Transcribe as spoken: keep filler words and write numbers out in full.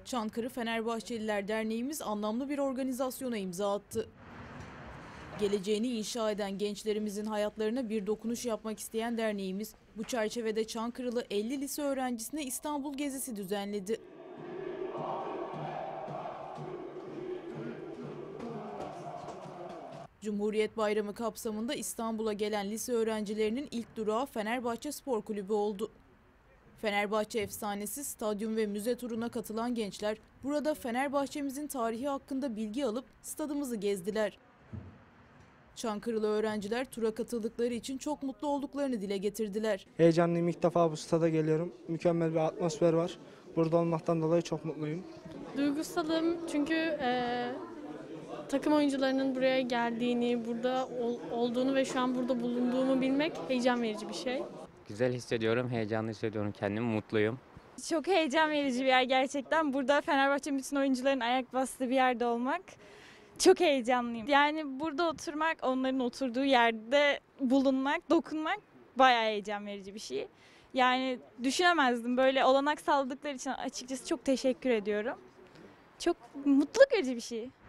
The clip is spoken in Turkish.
Çankırı Fenerbahçeliler Derneğimiz anlamlı bir organizasyona imza attı. Geleceğini inşa eden gençlerimizin hayatlarına bir dokunuş yapmak isteyen derneğimiz, bu çerçevede Çankırılı elli lise öğrencisine İstanbul gezisi düzenledi. Cumhuriyet Bayramı kapsamında İstanbul'a gelen lise öğrencilerinin ilk durağı Fenerbahçe Spor Kulübü oldu. Fenerbahçe efsanesi stadyum ve müze turuna katılan gençler burada Fenerbahçemizin tarihi hakkında bilgi alıp stadımızı gezdiler. Çankırılı öğrenciler tura katıldıkları için çok mutlu olduklarını dile getirdiler. Heyecanlıyım, ilk defa bu stada geliyorum. Mükemmel bir atmosfer var. Burada olmaktan dolayı çok mutluyum. Duygusalım çünkü e, takım oyuncularının buraya geldiğini, burada ol, olduğunu ve şu an burada bulunduğumu bilmek heyecan verici bir şey. Güzel hissediyorum, heyecanlı hissediyorum kendimi, mutluyum. Çok heyecan verici bir yer gerçekten. Burada Fenerbahçe bütün oyuncuların ayak bastığı bir yerde olmak çok heyecanlıyım. Yani burada oturmak, onların oturduğu yerde bulunmak, dokunmak bayağı heyecan verici bir şey. Yani düşünemezdim. Böyle olanak sağladıkları için açıkçası çok teşekkür ediyorum. Çok mutluluk verici bir şey.